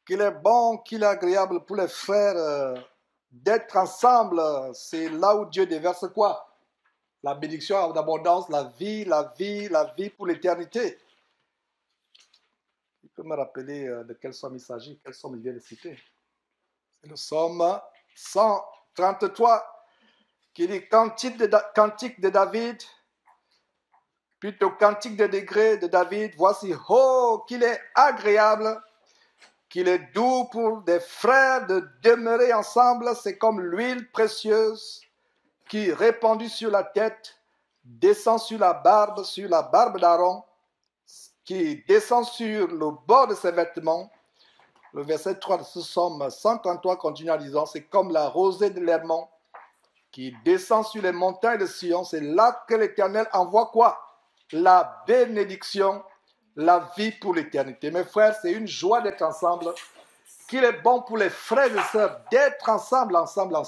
qu'il est bon, qu'il est agréable pour les frères d'être ensemble. C'est là où Dieu déverse quoi? La bénédiction en abondance, la vie, la vie, la vie pour l'éternité. Il peut me rappeler de quel somme il s'agit, quel somme il vient de citer. C'est le psaume 133 qui dit cantique de David, plutôt cantique de degrés de David. Voici, oh, qu'il est agréable, qu'il est doux pour des frères de demeurer ensemble. C'est comme l'huile précieuse qui, répandue sur la tête, descend sur la barbe d'Aaron, qui descend sur le bord de ses vêtements. Le verset 3 de ce psaume 133 continue en disant, c'est comme la rosée de l'Hermon qui descend sur les montagnes de Sion. C'est là que l'Éternel envoie quoi? La bénédiction, la vie pour l'éternité. Mes frères, c'est une joie d'être ensemble, qu'il est bon pour les frères et sœurs d'être ensemble,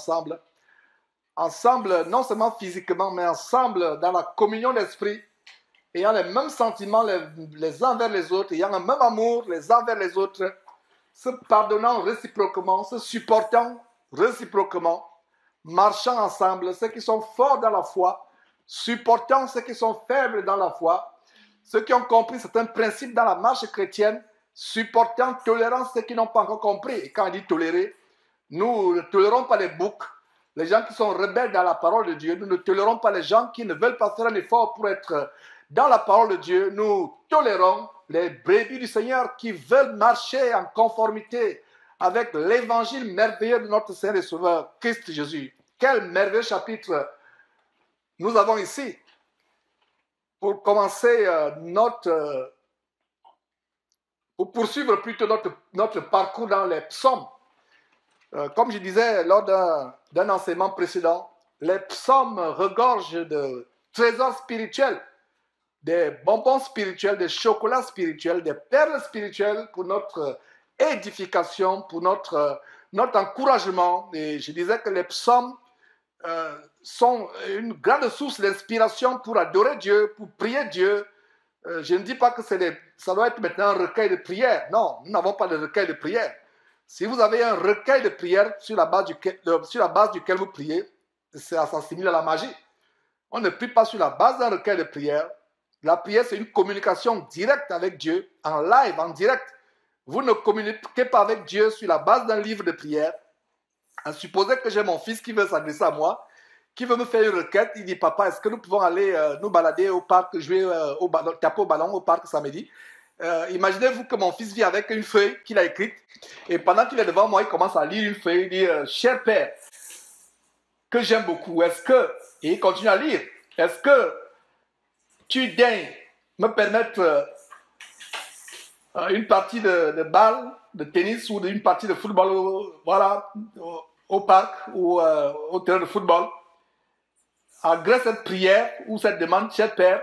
non seulement physiquement, mais ensemble dans la communion d'esprit, ayant les mêmes sentiments les uns vers les autres, ayant le même amour les uns vers les autres, se pardonnant réciproquement, se supportant réciproquement, marchant ensemble, ceux qui sont forts dans la foi, supportant ceux qui sont faibles dans la foi, ceux qui ont compris certains principes dans la marche chrétienne, supportant, tolérant ceux qui n'ont pas encore compris. Et quand on dit tolérer, nous ne tolérons pas les boucs, les gens qui sont rebelles dans la parole de Dieu. Nous ne tolérons pas les gens qui ne veulent pas faire un effort pour être dans la parole de Dieu. Nous tolérons les brebis du Seigneur qui veulent marcher en conformité avec l'évangile merveilleux de notre Seigneur et Sauveur, Christ Jésus. Quel merveilleux chapitre nous avons ici. Pour commencer pour poursuivre plutôt notre parcours dans les psaumes. Comme je disais lors d'un enseignement précédent, les psaumes regorgent de trésors spirituels, des bonbons spirituels, des chocolats spirituels, des perles spirituelles pour notre édification, pour notre encouragement. Et je disais que les psaumes sont une grande source d'inspiration pour adorer Dieu, pour prier Dieu. Je ne dis pas que ça doit être maintenant un recueil de prière. Non, nous n'avons pas de recueil de prière. Si vous avez un recueil de prière sur la base duquel vous priez, ça s'assimile à la magie. On ne prie pas sur la base d'un recueil de prière. La prière, c'est une communication directe avec Dieu, en live, en direct. Vous ne communiquez pas avec Dieu sur la base d'un livre de prière. À supposer que j'ai mon fils qui veut s'adresser à moi, qui veut me faire une requête, il dit, papa, est-ce que nous pouvons aller nous balader au parc, jouer taper au ballon au parc samedi? Imaginez-vous que mon fils vient avec une feuille qu'il a écrite, et pendant qu'il est devant moi, il commence à lire une feuille, il dit, cher père, que j'aime beaucoup, et il continue à lire, est-ce que tu daignes me permettre une partie de balle, de tennis ou une partie de football au parc ou au terrain de football? Agrès cette prière ou cette demande, cher père,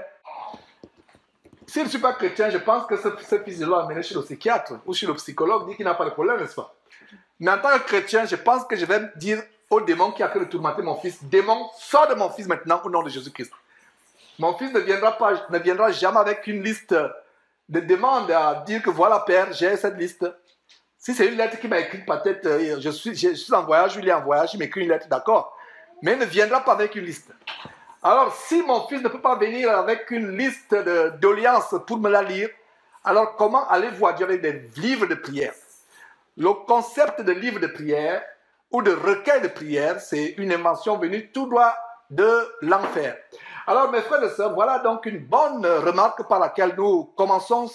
si je ne suis pas chrétien, je pense que ce fils de l'homme amené chez le psychiatre ou chez le psychologue, dit qu'il n'a pas de problème, n'est-ce pas? Mais en tant que chrétien, je pense que je vais dire au démon qui a cru de tourmenter mon fils, démon, sors de mon fils maintenant au nom de Jésus-Christ. Mon fils ne viendra jamais avec une liste de demandes à dire que voilà père, j'ai cette liste. Si c'est une lettre qui m'a écrite peut-être, je suis en voyage, il est en voyage, il m'écrit une lettre, d'accord. Mais il ne viendra pas avec une liste. Alors, si mon fils ne peut pas venir avec une liste d'alliances pour me la lire, alors comment allez-vous à Dieu avec des livres de prière? Le concept de livre de prière ou de recueil de prière, c'est une invention venue tout droit de l'enfer. Alors, mes frères et sœurs, voilà donc une bonne remarque par laquelle nous commençons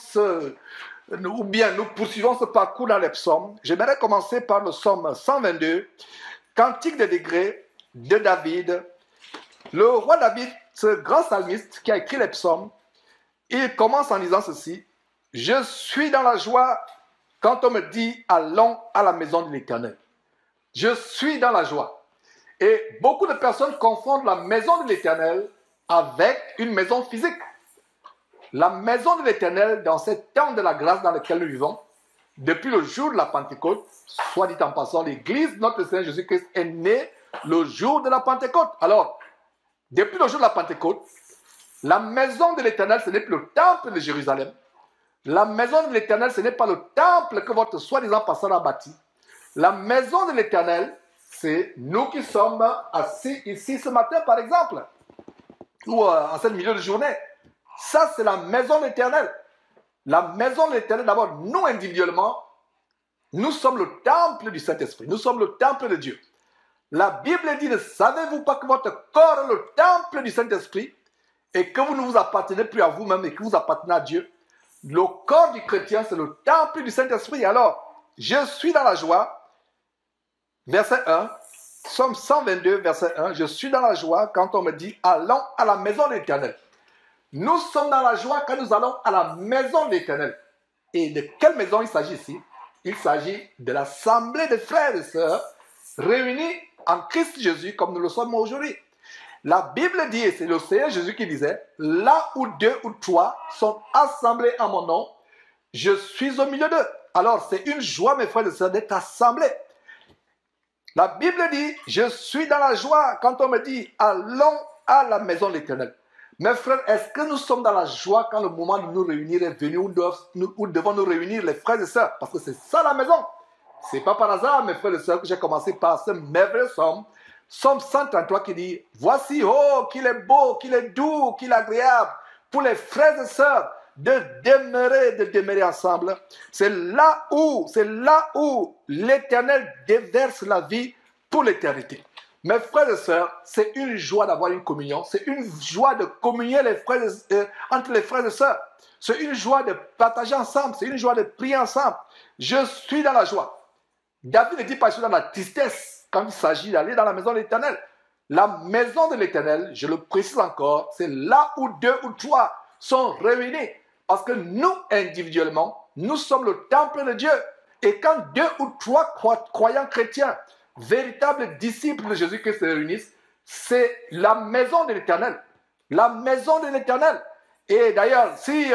ou bien nous poursuivons ce parcours dans les psaumes. J'aimerais commencer par le psaume 122, Cantique des degrés de David. Le roi David, ce grand psalmiste qui a écrit les psaumes, il commence en disant ceci: je suis dans la joie quand on me dit allons à la maison de l'Éternel. Je suis dans la joie. Et beaucoup de personnes confondent la maison de l'Éternel avec une maison physique. La maison de l'Éternel, dans ce temps de la grâce dans lequel nous vivons, depuis le jour de la Pentecôte, soit dit en passant, l'Église de notre Seigneur Jésus-Christ est née le jour de la Pentecôte. Alors, depuis le jour de la Pentecôte, la maison de l'Éternel, ce n'est plus le temple de Jérusalem. La maison de l'Éternel, ce n'est pas le temple que votre soi-disant pasteur a bâti. La maison de l'Éternel, c'est nous qui sommes assis ici ce matin, par exemple, ou en ce milieu de journée. Ça, c'est la maison de l'Éternel. La maison de l'Éternel, d'abord, nous individuellement, nous sommes le temple du Saint-Esprit. Nous sommes le temple de Dieu. La Bible dit, ne savez-vous pas que votre corps est le temple du Saint-Esprit et que vous ne vous appartenez plus à vous-même et que vous appartenez à Dieu? Le corps du chrétien, c'est le temple du Saint-Esprit. Alors, je suis dans la joie. Verset 1, Psaume 122, verset 1. Je suis dans la joie quand on me dit, allons à la maison de l'Éternel. Nous sommes dans la joie quand nous allons à la maison de l'Éternel. Et de quelle maison il s'agit ici? Il s'agit de l'assemblée des frères et sœurs réunis en Christ Jésus comme nous le sommes aujourd'hui. La Bible dit, et c'est le Seigneur Jésus qui disait, là où 2 ou 3 sont assemblés en mon nom, je suis au milieu d'eux. Alors c'est une joie, mes frères et sœurs, d'être assemblés. La Bible dit, je suis dans la joie quand on me dit, allons à la maison de l'Éternel. Mes frères, est-ce que nous sommes dans la joie quand le moment de nous réunir est venu, où devons nous réunir les frères et sœurs? Parce que c'est ça la maison. Ce n'est pas par hasard, mes frères et sœurs, que j'ai commencé par ce merveilleux psaume, Psaume 133 qui dit, voici, oh, qu'il est beau, qu'il est doux, qu'il est agréable pour les frères et sœurs de demeurer ensemble. C'est là où l'Éternel déverse la vie pour l'éternité. Mes frères et sœurs, c'est une joie d'avoir une communion. C'est une joie de communier entre les frères et sœurs. C'est une joie de partager ensemble. C'est une joie de prier ensemble. Je suis dans la joie. David ne dit pas je suis dans la tristesse quand il s'agit d'aller dans la maison de l'Éternel. La maison de l'Éternel, je le précise encore, c'est là où 2 ou 3 sont réunis. Parce que nous, individuellement, nous sommes le temple de Dieu. Et quand 2 ou 3 croyants chrétiens, véritables disciples de Jésus-Christ se réunissent, c'est la maison de l'Éternel. La maison de l'Éternel. Et d'ailleurs, si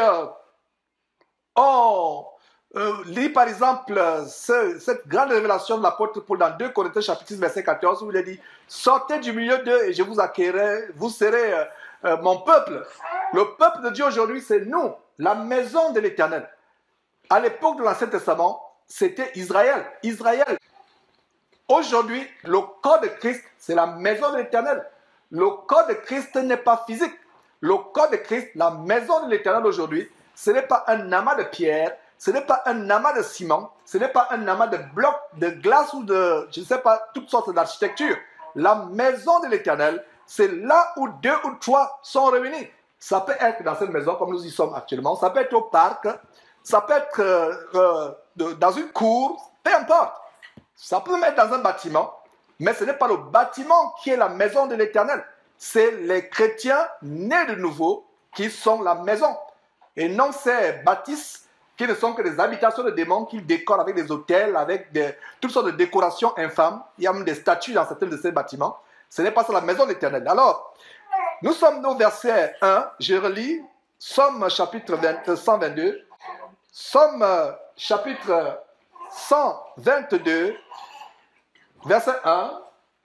on lit par exemple cette grande révélation de l'apôtre Paul dans 2 Corinthiens chapitre 6 verset 14 où il a dit « Sortez du milieu d'eux et je vous accueillerai, vous serez mon peuple ». Le peuple de Dieu aujourd'hui, c'est nous, la maison de l'Éternel. À l'époque de l'Ancien Testament, c'était Israël. Israël. Aujourd'hui, le corps de Christ, c'est la maison de l'Éternel. Le corps de Christ n'est pas physique. Le corps de Christ, la maison de l'Éternel aujourd'hui, ce n'est pas un amas de pierre, ce n'est pas un amas de ciment, ce n'est pas un amas de blocs, de glace ou de, je ne sais pas, toutes sortes d'architecture. La maison de l'Éternel, c'est là où 2 ou 3 sont réunis. Ça peut être dans cette maison comme nous y sommes actuellement, ça peut être au parc, ça peut être dans une cour, peu importe. Ça peut être dans un bâtiment, mais ce n'est pas le bâtiment qui est la maison de l'Éternel. C'est les chrétiens nés de nouveau qui sont la maison. Et non ces bâtisses qui ne sont que des habitations de démons qu'ils décorent avec des hôtels, avec toutes sortes de décorations infâmes. Il y a même des statues dans certains de ces bâtiments. Ce n'est pas ça la maison de l'Éternel. Alors, nous sommes au verset 1. Je relis Psaume chapitre 122. Psaume chapitre 122. Verset 1,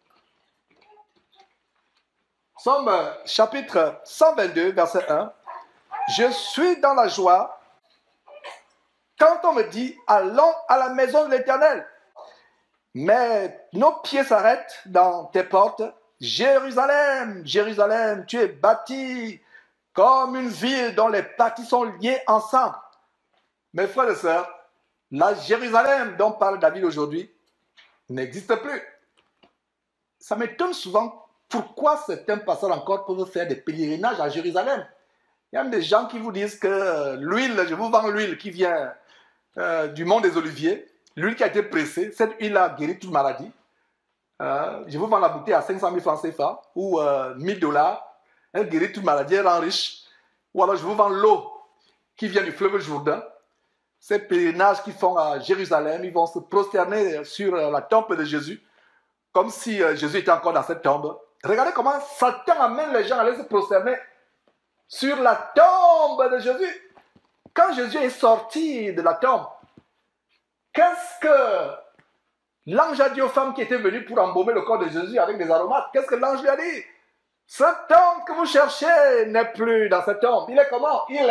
Psaume chapitre 122, verset 1. Je suis dans la joie quand on me dit allons à la maison de l'Éternel. Mais nos pieds s'arrêtent dans tes portes. Jérusalem, Jérusalem, tu es bâtie comme une ville dont les parties sont liées ensemble. Mes frères et sœurs, la Jérusalem dont parle David aujourd'hui n'existe plus. Ça m'étonne souvent pourquoi certains pasteurs encore peuvent faire des pèlerinages à Jérusalem. Il y a même des gens qui vous disent que l'huile, je vous vends l'huile qui vient du mont des Oliviers, l'huile qui a été pressée, cette huile a guéri toute maladie. Je vous vends la bouteille à 500 000 francs CFA ou 1000 $. Elle guérit toute maladie, elle rend riche. Ou alors je vous vends l'eau qui vient du fleuve Jourdain. Ces pèlerinages qu'ils font à Jérusalem, ils vont se prosterner sur la tombe de Jésus, comme si Jésus était encore dans cette tombe. Regardez comment Satan amène les gens à aller se prosterner sur la tombe de Jésus. Quand Jésus est sorti de la tombe, qu'est-ce que l'ange a dit aux femmes qui étaient venues pour embaumer le corps de Jésus avec des aromates? Qu'est-ce que l'ange lui a dit? Cet homme que vous cherchez n'est plus dans cette tombe. Il est comment? Il est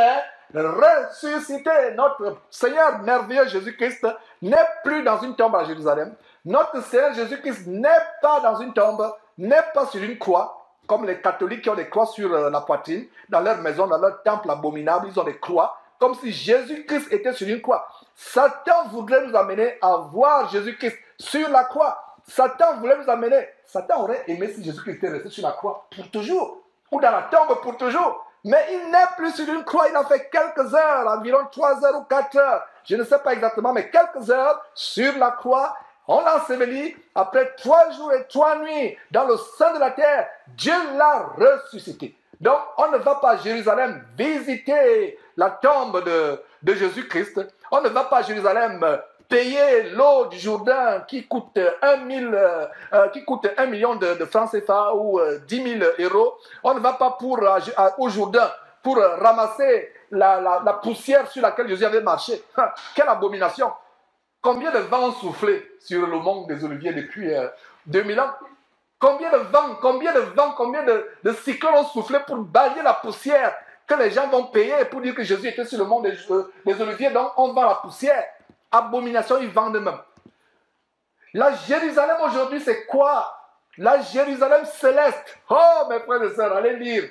ressuscité. Notre Seigneur merveilleux Jésus-Christ n'est plus dans une tombe à Jérusalem. Notre Seigneur Jésus-Christ n'est pas dans une tombe, n'est pas sur une croix, comme les catholiques qui ont des croix sur la poitrine, dans leur maison, dans leur temple abominable, ils ont des croix, comme si Jésus-Christ était sur une croix. Satan voudrait nous amener à voir Jésus-Christ sur la croix. Satan voulait nous amener. Satan aurait aimé si Jésus-Christ était resté sur la croix pour toujours, ou dans la tombe pour toujours. Mais il n'est plus sur une croix, il a fait quelques heures, environ 3 heures ou 4 heures, je ne sais pas exactement, mais quelques heures sur la croix. On l'a enseveli, après 3 jours et 3 nuits dans le sein de la terre, Dieu l'a ressuscité. Donc, on ne va pas à Jérusalem visiter la tombe de Jésus-Christ. On ne va pas à Jérusalem payer l'eau du Jourdain qui coûte 1 million de francs CFA ou 10 000 euros. On ne va pas au Jourdain pour ramasser la poussière sur laquelle Jésus avait marché. Quelle abomination! Combien de vents ont soufflé sur le mont des Oliviers depuis 2000 ans? Combien de vents, combien de cyclones ont soufflé pour balayer la poussière que les gens vont payer pour dire que Jésus était sur le mont des Oliviers, donc on vend la poussière. Abomination, ils vendent même. La Jérusalem aujourd'hui, c'est quoi? La Jérusalem céleste. Oh, mes frères et sœurs, allez lire.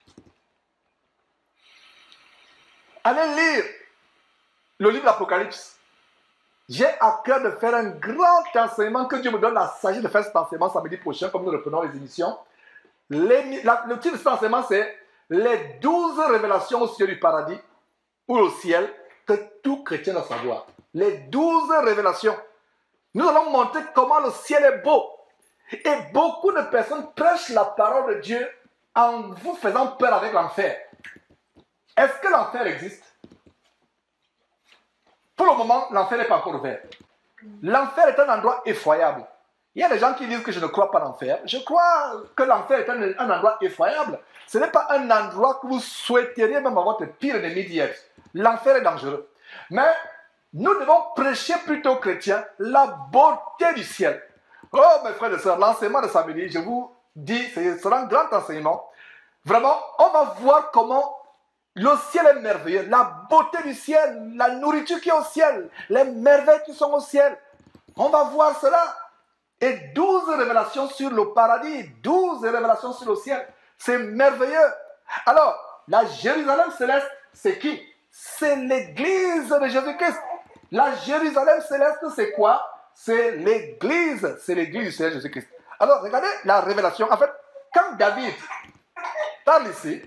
Allez lire le livre d'Apocalypse. J'ai à cœur de faire un grand enseignement, que Dieu me donne la sagesse de faire cet enseignement samedi prochain, comme nous reprenons les émissions. Le titre de cet enseignement, c'est les 12 révélations au ciel du paradis, ou au ciel, que tout chrétien doit savoir. Les 12 révélations. Nous allons montrer comment le ciel est beau. Et beaucoup de personnes prêchent la parole de Dieu en vous faisant peur avec l'enfer. Est-ce que l'enfer existe? Pour le moment, l'enfer n'est pas encore ouvert. L'enfer est un endroit effroyable. Il y a des gens qui disent que je ne crois pas à l'enfer. Je crois que l'enfer est un endroit effroyable. Ce n'est pas un endroit que vous souhaiteriez même à votre pire ennemi d'hier. L'enfer est dangereux. Mais nous devons prêcher plutôt aux chrétiens la beauté du ciel. Oh mes frères et sœurs, l'enseignement de samedi, je vous dis, ce sera un grand enseignement. Vraiment, on va voir comment le ciel est merveilleux, la beauté du ciel, la nourriture qui est au ciel, les merveilles qui sont au ciel. On va voir cela. Et 12 révélations sur le paradis, 12 révélations sur le ciel. C'est merveilleux. Alors, la Jérusalem céleste, c'est qui? C'est l'église de Jésus-Christ. La Jérusalem céleste, c'est quoi? C'est l'église du Seigneur Jésus-Christ. Alors, regardez la révélation. En fait, quand David parle ici,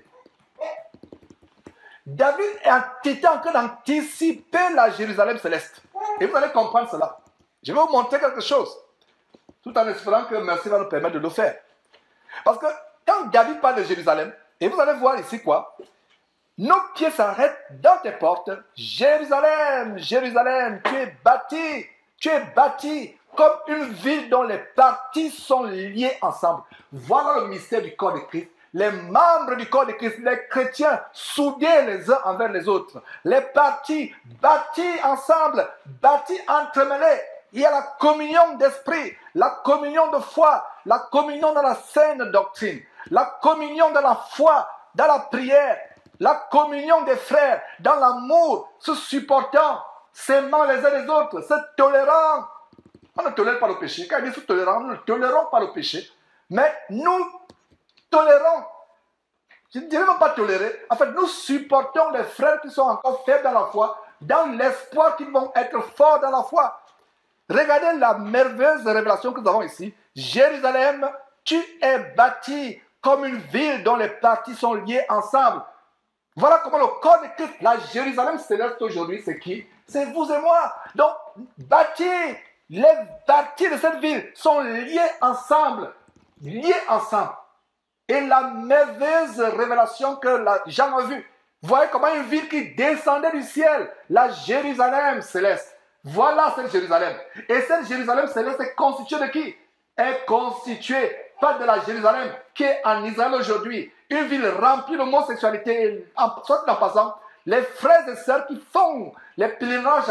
David était en train d'anticiper la Jérusalem céleste. Et vous allez comprendre cela. Je vais vous montrer quelque chose, tout en espérant que merci va nous permettre de le faire. Parce que quand David parle de Jérusalem, et vous allez voir ici quoi? Nos pieds s'arrêtent dans tes portes. Jérusalem, Jérusalem, tu es bâti comme une ville dont les parties sont liées ensemble. Voilà le mystère du corps de Christ. Les membres du corps de Christ, les chrétiens, soudés les uns envers les autres. Les parties bâties ensemble, bâties entremêlées. Il y a la communion d'esprit, la communion de foi, la communion dans la saine doctrine, la communion de la foi, dans la prière, la communion des frères, dans l'amour, se supportant, s'aimant les uns les autres, se tolérant. On ne tolère pas le péché. Quand il dit se tolérant, nous ne tolérons pas le péché, mais nous tolérons. Je ne dirais même pas tolérer. En fait, nous supportons les frères qui sont encore faibles dans la foi, dans l'espoir qu'ils vont être forts dans la foi. Regardez la merveilleuse révélation que nous avons ici. Jérusalem, tu es bâti comme une ville dont les parties sont liées ensemble. Voilà comment le corps de Christ, la Jérusalem céleste aujourd'hui, c'est qui? C'est vous et moi. Donc, bâti, les parties de cette ville sont liées ensemble. Liées ensemble. Et la merveilleuse révélation que Jean a vue. Voyez comment une ville qui descendait du ciel, la Jérusalem céleste. Voilà cette Jérusalem. Et cette Jérusalem céleste est constituée de qui? Est constituée pas de la Jérusalem qui est en Israël aujourd'hui. Une ville remplie d'homosexualité. Soit en passant, les frères et sœurs qui font les pèlerinages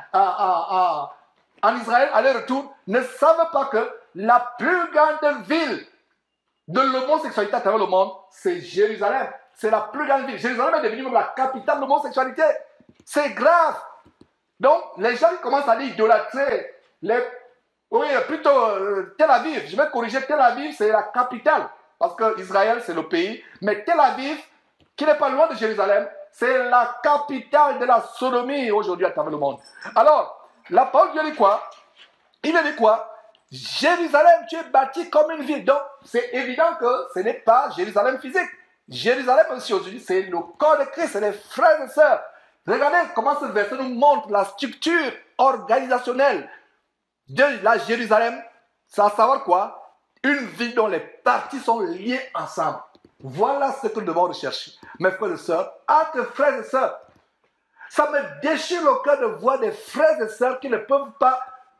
en Israël à leur retour ne savent pas que la plus grande ville de l'homosexualité à travers le monde, c'est Jérusalem. c'est la plus grande ville. Jérusalem est devenue même la capitale de l'homosexualité. C'est grave. Donc, les gens commencent à l'idolâtrer. Oui, plutôt Tel Aviv. Je vais corriger, Tel Aviv, c'est la capitale. Parce que Israël, c'est le pays. Mais Tel Aviv, qui n'est pas loin de Jérusalem, c'est la capitale de la sodomie aujourd'hui à travers le monde. Alors, la parole de Dieu dit quoi? Il dit quoi? Jérusalem, tu es bâti comme une ville. Donc, c'est évident que ce n'est pas Jérusalem physique. Jérusalem aussi aujourd'hui, c'est le corps de Christ, c'est les frères et sœurs. Regardez comment ce verset nous montre la structure organisationnelle de la Jérusalem. C'est à savoir quoi? Une ville dont les parties sont liées ensemble. Voilà ce que nous devons rechercher. Mes frères et sœurs, entre frères et sœurs, ça me déchire le cœur de voir des frères et sœurs qui ne peuvent pas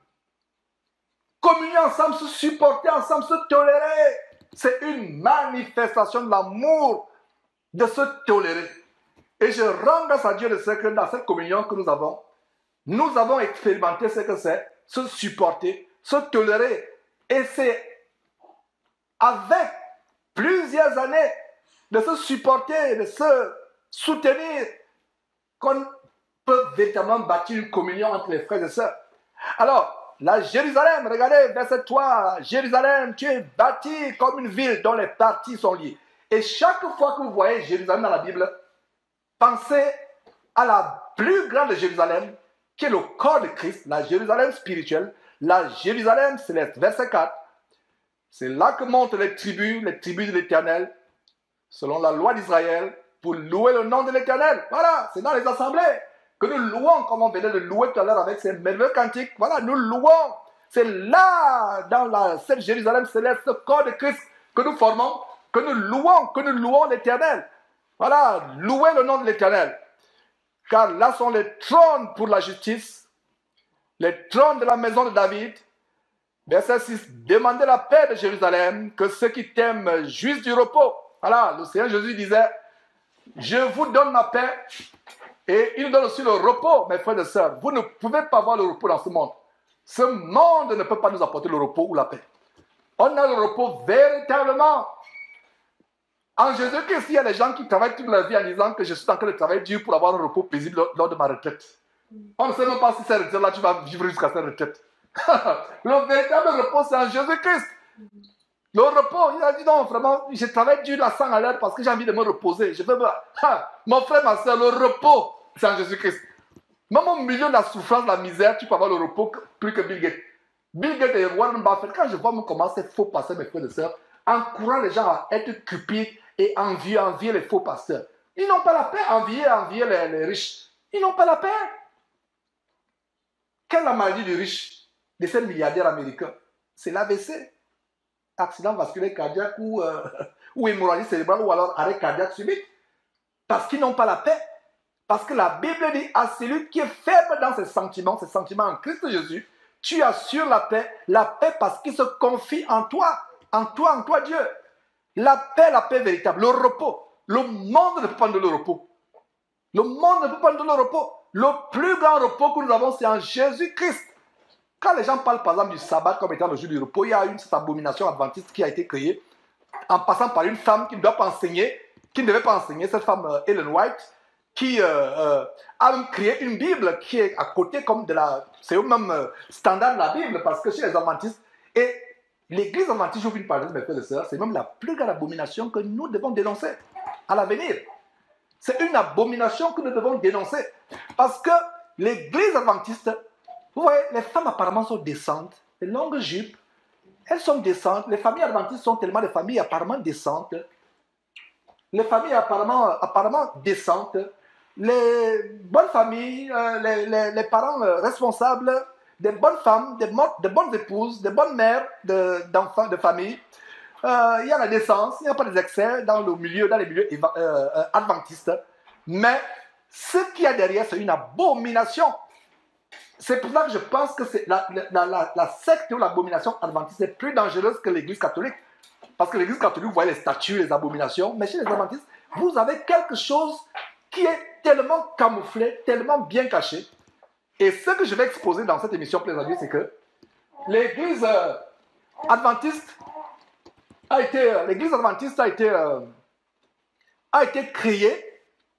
communier ensemble, se supporter ensemble, se tolérer. C'est une manifestation de l'amour de se tolérer. Et je rends grâce à Dieu de ce que dans cette communion que nous avons expérimenté ce que c'est, se supporter, se tolérer. Et c'est avec plusieurs années de se supporter, de se soutenir, qu'on peut véritablement bâtir une communion entre les frères et sœurs. Alors, la Jérusalem, regardez, verset 3, Jérusalem, tu es bâti comme une ville dont les parties sont liées. Et chaque fois que vous voyez Jérusalem dans la Bible, pensez à la plus grande Jérusalem, qui est le corps de Christ, la Jérusalem spirituelle, la Jérusalem céleste. Verset 4, c'est là que montent les tribus de l'Éternel, selon la loi d'Israël, pour louer le nom de l'Éternel. Voilà, c'est dans les assemblées que nous louons, comme on venait de louer tout à l'heure avec ces merveilleux cantiques. Voilà, nous louons. C'est là, dans cette Jérusalem céleste, ce corps de Christ que nous formons, que nous louons l'Éternel. Voilà, louez le nom de l'Éternel. Car là sont les trônes pour la justice, les trônes de la maison de David. Verset 6, demandez la paix de Jérusalem, que ceux qui t'aiment jouissent du repos. Voilà, le Seigneur Jésus disait, je vous donne ma paix, et il nous donne aussi le repos, mes frères et sœurs. Vous ne pouvez pas avoir le repos dans ce monde. Ce monde ne peut pas nous apporter le repos ou la paix. On a le repos véritablement en Jésus-Christ. Il y a des gens qui travaillent toute leur vie en disant que je suis en train de travailler dur pour avoir un repos paisible lors de ma retraite. On ne sait même pas si cette retraite-là, tu vas vivre jusqu'à cette retraite. Le véritable repos, c'est en Jésus-Christ. Le repos, il a dit non, vraiment, je travaille dur à 100 à l'heure parce que j'ai envie de me reposer. Je veux mon frère, ma soeur, le repos, c'est en Jésus-Christ. Même au milieu de la souffrance, de la misère, tu peux avoir le repos plus que Bill Gates. Bill Gates et Warren Buffett, quand je vois comment c'est faux pasteur, mes frères et sœurs, encourageant les gens à être cupides et envier les faux pasteurs. Ils n'ont pas la paix, envier les riches. Ils n'ont pas la paix. Quelle est la maladie du riche, de ces milliardaires américains? C'est l'AVC. Accident vasculaire cardiaque ou hémorragie cérébrale ou alors arrêt cardiaque subit. Parce qu'ils n'ont pas la paix. Parce que la Bible dit à celui qui est faible dans ses sentiments en Christ Jésus, tu assures la paix parce qu'il se confie en toi Dieu. La paix véritable, le repos. Le monde ne peut pas nous donner le repos. Le monde ne peut pas nous donner le repos. Le plus grand repos que nous avons, c'est en Jésus-Christ. Quand les gens parlent par exemple du sabbat comme étant le jour du repos, il y a cette abomination adventiste qui a été créée en passant par une femme qui ne doit pas enseigner, qui ne devait pas enseigner, cette femme Ellen White, qui a même créé une Bible qui est à côté comme de la... C'est au même standard de la Bible, parce que chez les adventistes, et l'église adventiste, j'ouvre une parenthèse, mes frères et sœurs, c'est même la plus grande abomination que nous devons dénoncer à l'avenir. C'est une abomination que nous devons dénoncer. Parce que l'église adventiste, vous voyez, les femmes apparemment sont décentes, les longues jupes, elles sont décentes. Les familles adventistes sont tellement des familles apparemment décentes. Les familles apparemment décentes. Les bonnes familles, les parents responsables, des bonnes femmes, des bonnes épouses, des bonnes mères d'enfants, de famille. Il y a la décence, il n'y a pas d'excès dans les milieux adventistes. Mais ce qu'il y a derrière, c'est une abomination. C'est pour ça que je pense que la secte ou l'abomination adventiste est plus dangereuse que l'église catholique. Parce que l'église catholique, vous voyez les statues, les abominations. Mais chez les adventistes, vous avez quelque chose qui est tellement camouflé, tellement bien caché. Et ce que je vais exposer dans cette émission Plaise à Dieu, c'est que l'église adventiste a été a été créé,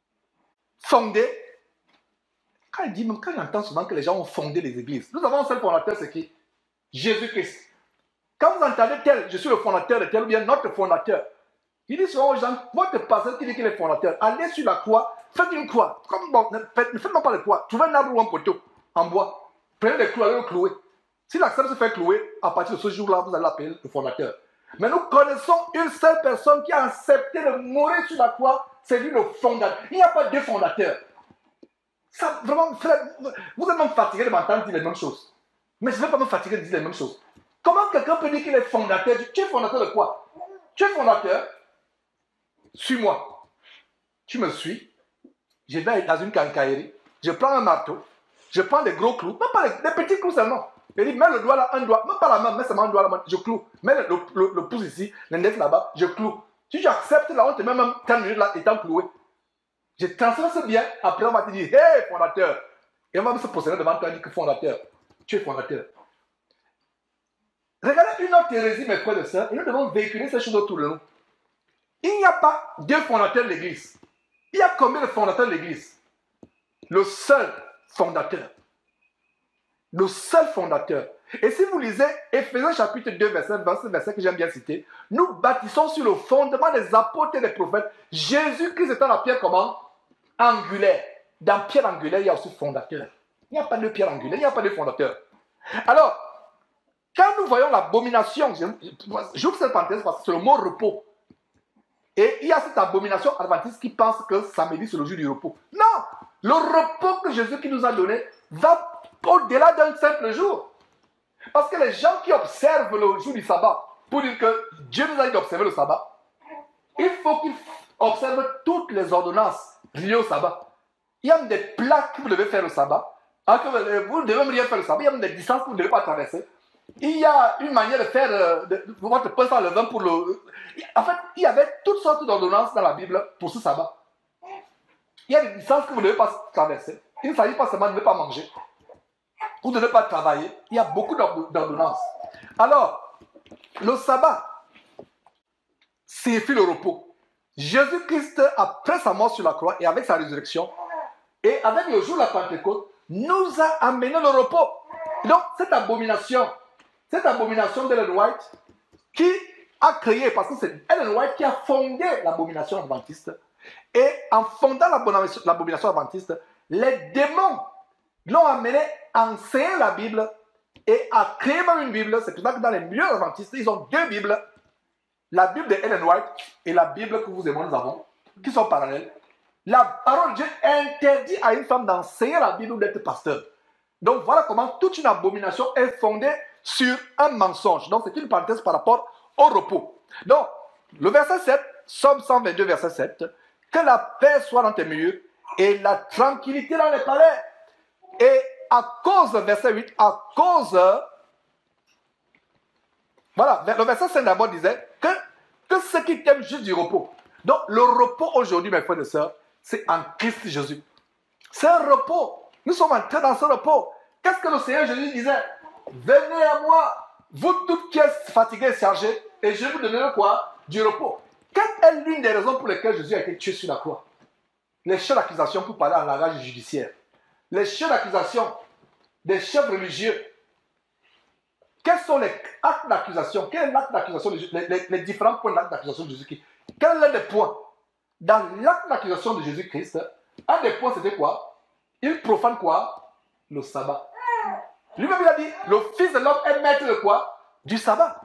fondé. Quand j'entends souvent que les gens ont fondé les églises, nous avons un seul fondateur, c'est qui? Jésus-Christ. Quand vous entendez tel, je suis le fondateur de tel, ou bien notre fondateur, il dit souvent aux gens, votre pasteur qui dit qu'il est fondateur, allez sur la croix, faites une croix. Comme, bon, ne faites pas de croix. Trouvez un arbre ou un poteau en bois. Prenez des clous, allez le clouer. Si l'accepte se fait clouer, à partir de ce jour-là, vous allez l'appeler le fondateur. Mais nous connaissons une seule personne qui a accepté de mourir sur la croix, c'est lui le fondateur. Il n'y a pas deux fondateurs. Ça, vraiment, vous êtes même fatigué de m'entendre dire les mêmes choses. Mais je ne vais pas me fatiguer de dire les mêmes choses. Comment quelqu'un peut dire qu'il est fondateur? Tu es fondateur de quoi? Tu es fondateur? Suis-moi. Tu me suis. Je vais dans une quincaillerie. Je prends un marteau. Je prends des gros clous. Même pas des petits clous seulement. Je dis, mets le doigt là, un doigt. Même pas la main, mets seulement un doigt là. Je cloue. Mets le pouce ici, l'index là-bas. Je cloue. Si tu acceptes là, on te met même 10 minutes là étant cloué. Je transfère ce bien. Après, on va te dire, hey, fondateur. Et on va se poser devant toi et dire que fondateur. Tu es fondateur. Regardez une autre hérésie, mes frères et sœurs, et nous devons véhiculer ces choses autour de nous. Il n'y a pas deux fondateurs de l'Église. Il y a combien de fondateurs de l'Église? Le seul fondateur. Le seul fondateur. Et si vous lisez Éphésiens chapitre 2, verset 20, ce verset que j'aime bien citer, nous bâtissons sur le fondement des apôtres et des prophètes. Jésus-Christ étant la pierre comment? Angulaire. Dans pierre angulaire, il y a aussi fondateur. Il n'y a pas de pierre angulaire, il n'y a pas de fondateur. Alors, quand nous voyons l'abomination, j'ouvre cette parenthèse parce que c'est le mot repos. Et il y a cette abomination adventiste qui pense que samedi c'est le jour du repos. Non! Le repos que Jésus qui nous a donné va au-delà d'un simple jour. Parce que les gens qui observent le jour du sabbat, pour dire que Dieu nous a dit d'observer le sabbat, il faut qu'ils observent toutes les ordonnances liées au sabbat. Il y a des plats que vous devez faire le sabbat. Vous ne devez même rien faire le sabbat. Il y a des distances que vous ne devez pas traverser. Il y a une manière de faire votre pain sans levain pour le... En fait, il y avait toutes sortes d'ordonnances dans la Bible pour ce sabbat. Il y a des distances que vous ne devez pas traverser. Il ne s'agit pas seulement de ne pas manger. Vous ne devez pas travailler. Il y a beaucoup d'ordonnances. Alors, le sabbat signifie le repos. Jésus-Christ, après sa mort sur la croix et avec sa résurrection, et avec le jour de la Pentecôte, nous a amené le repos. Donc, cette abomination d'Ellen White, qui a créé, parce que c'est Ellen White qui a fondé l'abomination adventiste, et en fondant l'abomination adventiste, les démons l'ont amené à enseigner la Bible et à créer même une Bible. C'est pour ça que dans les milieux adventistes, ils ont deux Bibles. La Bible de Ellen White et la Bible que vous et moi nous avons, qui sont parallèles. La parole de Dieu interdit à une femme d'enseigner la Bible ou d'être pasteur. Donc voilà comment toute une abomination est fondée sur un mensonge. Donc c'est une parenthèse par rapport au repos. Donc le verset 7, Psaume 122, verset 7, que la paix soit dans tes murs et la tranquillité dans les palais. Et à cause, verset 8, à cause... Voilà, le verset 5 d'abord disait que ceux qui t'aiment juste du repos. Donc le repos aujourd'hui, mes frères et sœurs, c'est en Christ Jésus. C'est un repos. Nous sommes entrés dans ce repos. Qu'est-ce que le Seigneur Jésus disait? Venez à moi, vous tous qui êtes fatigués et chargés, et je vous donnerai quoi? Du repos. Quelle est l'une des raisons pour lesquelles Jésus a été tué sur la croix? Les chefs d'accusation, pour parler en langage judiciaire. Les chefs d'accusation des chefs religieux. Quels sont les actes d'accusation? Quel est l'acte d'accusation de Jésus? Les différents points de l'acte d'accusation de Jésus-Christ. Quel est le point? Dans l'acte d'accusation de Jésus-Christ, un des points c'était quoi? Il profane quoi? Le sabbat. Lui-même il a dit, le Fils de l'homme est maître de quoi? Du sabbat.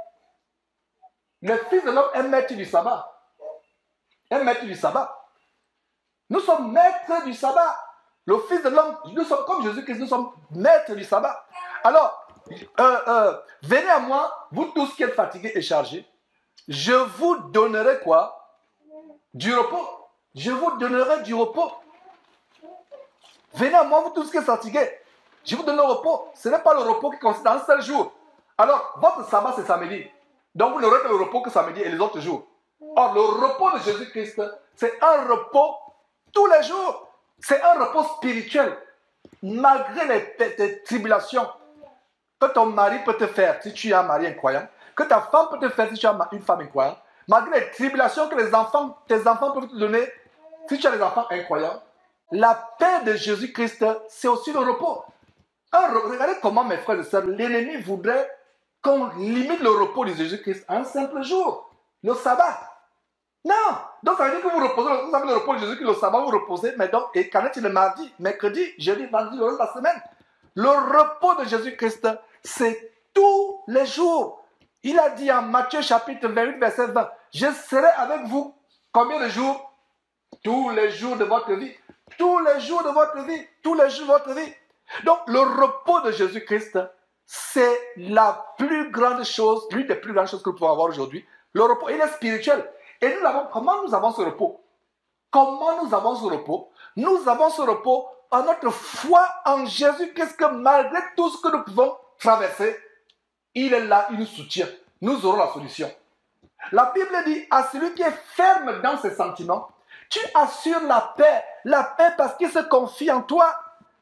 Le Fils de l'homme est maître du sabbat. Est maître du sabbat. Nous sommes maîtres du sabbat. Le Fils de l'homme, nous sommes comme Jésus-Christ, nous sommes maîtres du sabbat. Alors, venez à moi, vous tous qui êtes fatigués et chargés, je vous donnerai quoi? Du repos. Je vous donnerai du repos. Venez à moi, vous tous qui êtes fatigués, je vous donne le repos. Ce n'est pas le repos qui consiste dans un seul jour. Alors, votre sabbat c'est samedi. Donc vous n'aurez que le repos que samedi et les autres jours. Or, le repos de Jésus-Christ, c'est un repos tous les jours. C'est un repos spirituel. Malgré les tribulations que ton mari peut te faire si tu es un mari incroyant, que ta femme peut te faire si tu es une femme incroyante, malgré les tribulations que tes enfants peuvent te donner, si tu as des enfants incroyables, la paix de Jésus-Christ, c'est aussi le repos. Regardez comment, mes frères et sœurs, l'ennemi voudrait qu'on limite le repos de Jésus-Christ à un simple jour, le sabbat. Non! Donc ça veut dire que vous reposez, vous avez le repos de Jésus-Christ, le sabbat, vous reposez, mais donc, et quand est-il le mardi, mercredi, jeudi, vendredi, le reste de la semaine? Le repos de Jésus-Christ, c'est tous les jours. Il a dit en Matthieu chapitre 28, verset 20, je serai avec vous combien de jours? Tous les jours de votre vie. Tous les jours de votre vie. Tous les jours de votre vie. Donc, le repos de Jésus-Christ, c'est la plus grande chose, l'une des plus grandes choses que nous pouvons avoir aujourd'hui. Le repos, il est spirituel. Et comment nous avons ce repos? Comment nous avons ce repos? Nous avons ce repos en notre foi en Jésus-Christ, que malgré tout ce que nous pouvons traverser, il est là, il nous soutient. Nous aurons la solution. La Bible dit à celui qui est ferme dans ses sentiments, tu assures la paix parce qu'il se confie en toi.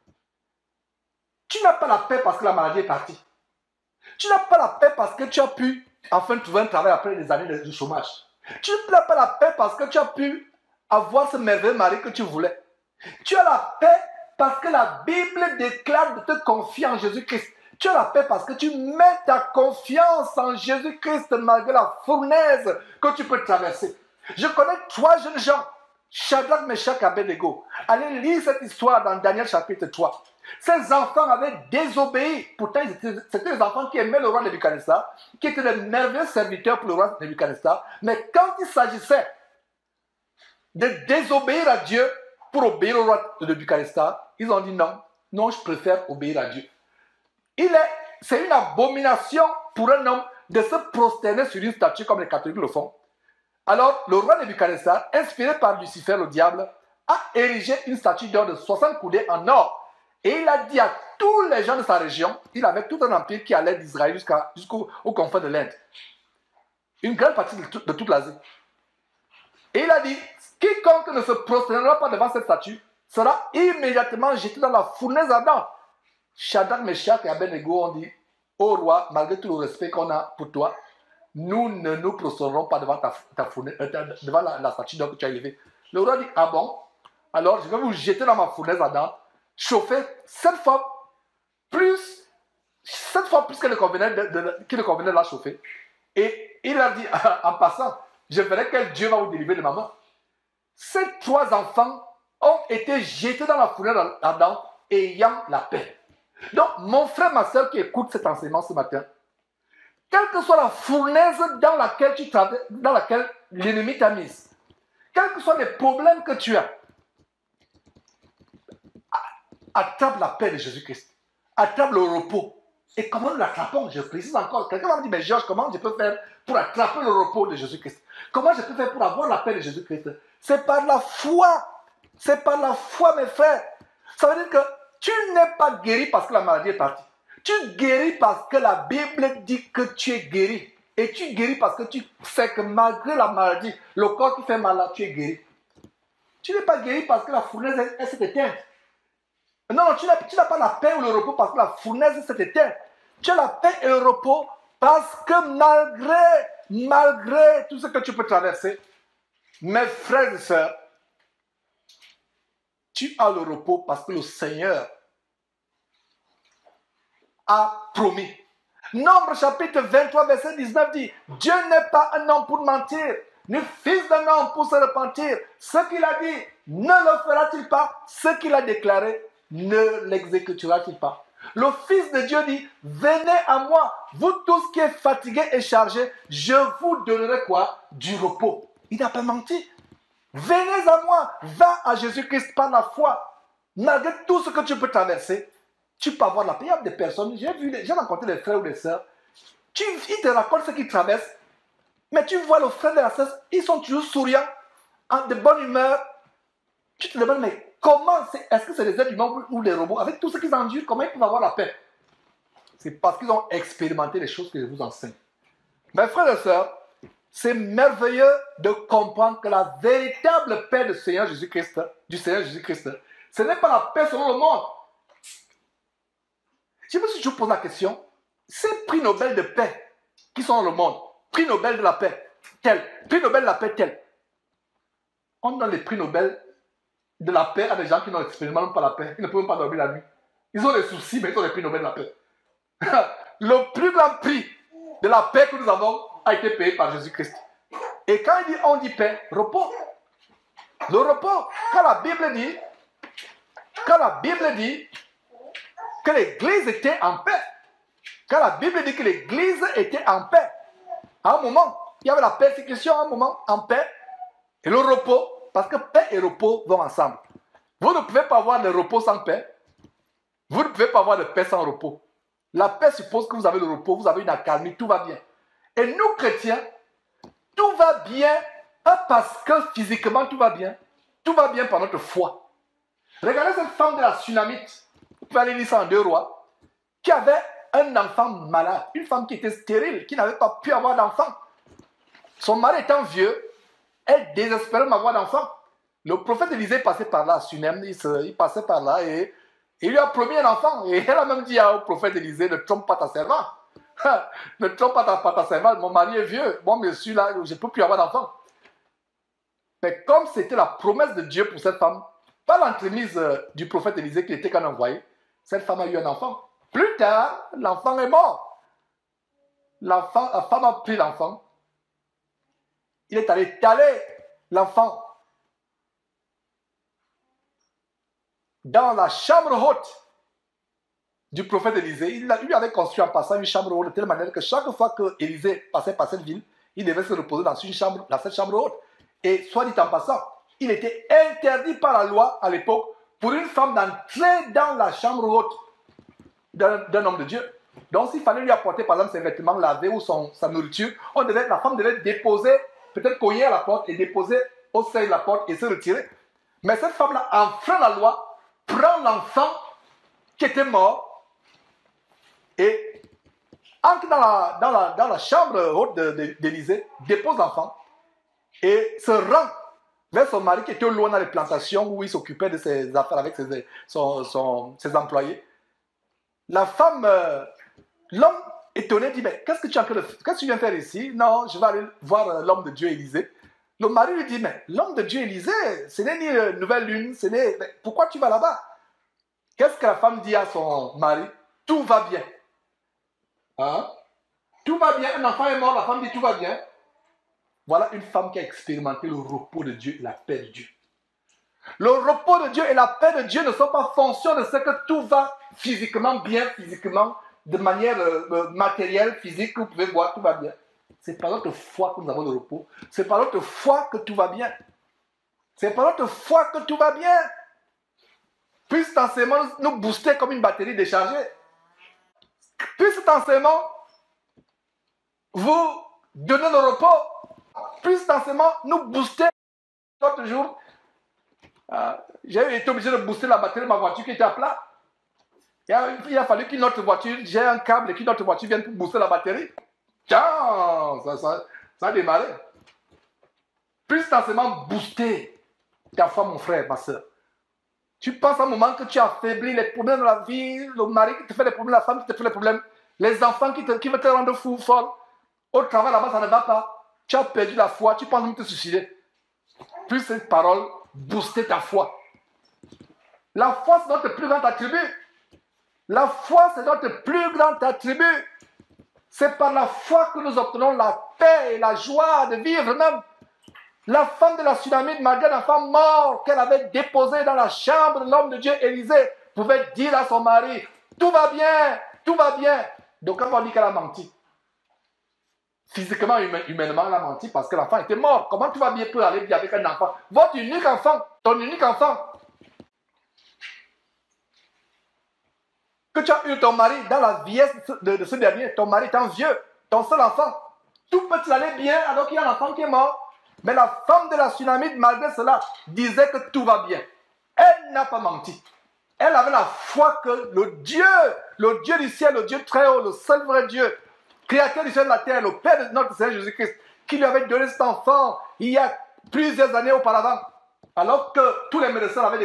Tu n'as pas la paix parce que la maladie est partie. Tu n'as pas la paix parce que tu as pu enfin trouver un travail après des années de chômage. Tu n'as pas la paix parce que tu as pu avoir ce merveilleux mari que tu voulais. Tu as la paix parce que la Bible déclare de te confier en Jésus-Christ. Tu as la paix parce que tu mets ta confiance en Jésus-Christ malgré la fournaise que tu peux traverser. Je connais 3 jeunes gens, Shadrach, Meshach et Abednego. Allez lire cette histoire dans Daniel chapitre 3. Ces enfants avaient désobéi. Pourtant, c'était des enfants qui aimaient le roi Nebuchadnezzar, qui étaient de merveilleux serviteurs pour le roi Nebuchadnezzar. Mais quand il s'agissait de désobéir à Dieu pour obéir au roi de Nebuchadnezzar, ils ont dit non, non, je préfère obéir à Dieu. C'est une abomination pour un homme de se prosterner sur une statue comme les catholiques le font. Alors, le roi Nebuchadnezzar, inspiré par Lucifer, le diable, a érigé une statue d'or de 60 coudées en or. Et il a dit à tous les gens de sa région, il avait tout un empire qui allait d'Israël jusqu'aux confins de l'Inde. Une grande partie de toute l'Asie. Et il a dit, quiconque ne se prosternera pas devant cette statue sera immédiatement jeté dans la fournaise ardente. Shadrach, Meshach et Abednego ont dit, ô roi, malgré tout le respect qu'on a pour toi, nous ne nous prosternerons pas devant devant la statue que tu as élevée. Le roi dit, ah bon? Alors je vais vous jeter dans ma fournaise ardente, chauffer 7 fois plus qu'il ne convenait de la chauffer. Et il a dit, en passant, je verrai quel Dieu va vous délivrer de ma main. Ces 3 enfants ont été jetés dans la fournaise ardente, ayant la paix. Donc, mon frère, ma soeur qui écoute cet enseignement ce matin, quelle que soit la fournaise dans laquelle l'ennemi t'a mise, quels que soient les problèmes que tu as, attrape la paix de Jésus-Christ. Attrape le repos. Et comment nous l'attrapons? Je précise encore. Quelqu'un va me dire, mais Georges, comment je peux faire pour attraper le repos de Jésus-Christ? Comment je peux faire pour avoir la paix de Jésus-Christ? C'est par la foi. C'est par la foi, mes frères. Ça veut dire que tu n'es pas guéri parce que la maladie est partie. Tu guéris parce que la Bible dit que tu es guéri. Et tu guéris parce que tu sais que malgré la maladie, le corps qui fait mal, tu es guéri. Tu n'es pas guéri parce que la fournaise s'est éteinte. Non, tu n'as pas la paix ou le repos parce que la fournaise s'est éteinte. Tu as la paix et le repos parce que malgré tout ce que tu peux traverser, mes frères et sœurs, tu as le repos parce que le Seigneur a promis. Nombre chapitre 23, verset 19 dit, Dieu n'est pas un homme pour mentir, ni fils d'un homme pour se repentir. Ce qu'il a dit, ne le fera-t-il pas? Ce qu'il a déclaré, ne l'exécutera-t-il pas? Le Fils de Dieu dit, venez à moi, vous tous qui êtes fatigués et chargés, je vous donnerai quoi? Du repos. Il n'a pas menti. Venez à moi, va à Jésus-Christ par la foi. Malgré tout ce que tu peux traverser, tu peux avoir la paix. Il y a des personnes, j'ai rencontré des frères ou des sœurs, ils te racontent ce qu'ils traversent, mais tu vois le frère et la sœur, ils sont toujours souriants, de bonne humeur. Tu te demandes, mais comment, est-ce que c'est des êtres humains ou des robots? Avec tout ce qu'ils endurent, comment ils peuvent avoir la paix? C'est parce qu'ils ont expérimenté les choses que je vous enseigne. Mes frères et sœurs, c'est merveilleux de comprendre que la véritable paix du Seigneur Jésus-Christ, ce n'est pas la paix selon le monde. Je me suis toujours posé la question, ces prix Nobel de paix qui sont dans le monde, prix Nobel de la paix, tel. Prix Nobel de la paix tel. On donne les prix Nobel de la paix à des gens qui n'ont expérimenté pas la paix. Ils ne peuvent pas dormir la nuit. Ils ont des soucis, mais ils ont les prix Nobel de la paix. Le plus grand prix de la paix que nous avons a été payé par Jésus-Christ. Et quand on dit paix, repos. Le repos, quand la Bible dit que l'Église était en paix, quand la Bible dit que l'Église était en paix, à un moment, il y avait la persécution, à un moment, en paix, et le repos, parce que paix et repos vont ensemble. Vous ne pouvez pas avoir de repos sans paix. Vous ne pouvez pas avoir de paix sans repos. La paix suppose que vous avez le repos, vous avez une accalmie, tout va bien. Et nous, chrétiens, tout va bien, pas parce que physiquement tout va bien par notre foi. Regardez cette femme de la Sunamite, vous pouvez aller lire ça en 2 Rois, qui avait un enfant malade, une femme qui était stérile, qui n'avait pas pu avoir d'enfant. Son mari étant vieux, elle désespérait d'avoir d'enfant. Le prophète Élisée passait par là, Sunem, il passait par là et il lui a promis un enfant. Et elle a même dit au prophète Élisée, ne trompe pas ta servante. Ne trompe pas ta servante, mon mari est vieux, moi je suis là, je ne peux plus avoir d'enfant. Mais comme c'était la promesse de Dieu pour cette femme, par l'entremise du prophète Élisée qui était qu'un envoyé, cette femme a eu un enfant. Plus tard, l'enfant est mort. La femme a pris l'enfant. Il est allé étaler l'enfant dans la chambre haute du prophète Élisée. Il lui avait construit en passant une chambre haute de telle manière que chaque fois que Élisée passait par cette ville, il devait se reposer dans cette chambre haute. Et soit dit en passant, il était interdit par la loi à l'époque pour une femme d'entrer dans la chambre haute d'un homme de Dieu. Donc s'il fallait lui apporter par exemple ses vêtements lavés ou sa nourriture, la femme devait déposer, peut-être cogner à la porte et déposer au seuil de la porte et se retirer. Mais cette femme-là enfreint la loi, prend l'enfant qui était mort et entre dans la chambre haute d'Élisée, dépose l'enfant et se rend vers son mari qui était au loin dans les plantations où il s'occupait de ses affaires avec ses employés. La femme, l'homme étonné dit, mais qu'est-ce que tu viens faire ici? Non, je vais aller voir l'homme de Dieu Élisée. Le mari lui dit, mais l'homme de Dieu Élisée, ce n'est ni nouvelle lune, mais pourquoi tu vas là-bas? Qu'est-ce que la femme dit à son mari? Tout va bien. Hein? Tout va bien, un enfant est mort, la femme dit tout va bien. Voilà une femme qui a expérimenté le repos de Dieu et la paix de Dieu. Le repos de Dieu et la paix de Dieu ne sont pas fonction de ce que tout va physiquement bien, de manière matérielle, physique, que vous pouvez voir, tout va bien. C'est par notre foi que nous avons le repos. C'est par notre foi que tout va bien. C'est par notre foi que tout va bien. Puis cet enseignement nous booster comme une batterie déchargée. Puis cet enseignement vous donne le repos. Puis cet enseignement nous booster l'autre jour. J'ai été obligé de booster la batterie de ma voiture qui était à plat. Il a fallu qu'une autre voiture, j'ai un câble et qu'une autre voiture vienne pour booster la batterie. Tiens, ça a démarré. Plus intensément booster ta foi, mon frère, ma soeur. Tu penses à un moment que tu as affaibli les problèmes de la vie, le mari qui te fait des problèmes, la femme qui te fait des problèmes, les enfants qui veulent te rendre fou, folle. Au travail là-bas, ça ne va pas. Tu as perdu la foi, tu penses même te suicider. Plus cette parole booster ta foi. La foi, c'est notre plus grand attribut. La foi, c'est notre plus grand attribut. C'est par la foi que nous obtenons la paix et la joie de vivre même. La femme de la Sunamite, malgré l'enfant mort qu'elle avait déposé dans la chambre de l'homme de Dieu Élisée, pouvait dire à son mari, tout va bien, tout va bien. Donc on va dire qu'elle a menti. Physiquement, humainement, elle a menti parce que l'enfant était mort. Comment tu vas bien pour aller bien avec un enfant? Votre unique enfant, ton unique enfant. Que tu as eu ton mari dans la vieillesse de ce dernier, ton mari étant vieux, ton seul enfant. Tout peut aller bien alors qu'il y a un enfant qui est mort. Mais la femme de la Sunamite, malgré cela, disait que tout va bien. Elle n'a pas menti. Elle avait la foi que le Dieu du ciel, le Dieu très haut, le seul vrai Dieu, créateur du ciel et de la terre, le Père de notre Seigneur Jésus-Christ, qui lui avait donné cet enfant il y a plusieurs années auparavant, alors que tous les médecins avaient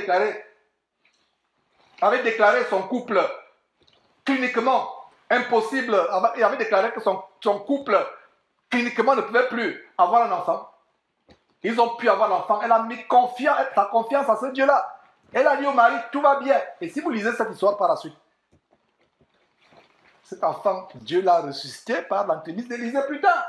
déclaré son couple cliniquement impossible, il avait déclaré que son couple cliniquement ne pouvaient plus avoir un enfant. Ils ont pu avoir l'enfant. Elle a mis sa confiance à ce Dieu-là. Elle a dit au mari, tout va bien. Et si vous lisez cette histoire par la suite, cet enfant, Dieu l'a ressuscité par l'entremise d'Élisée plus tard.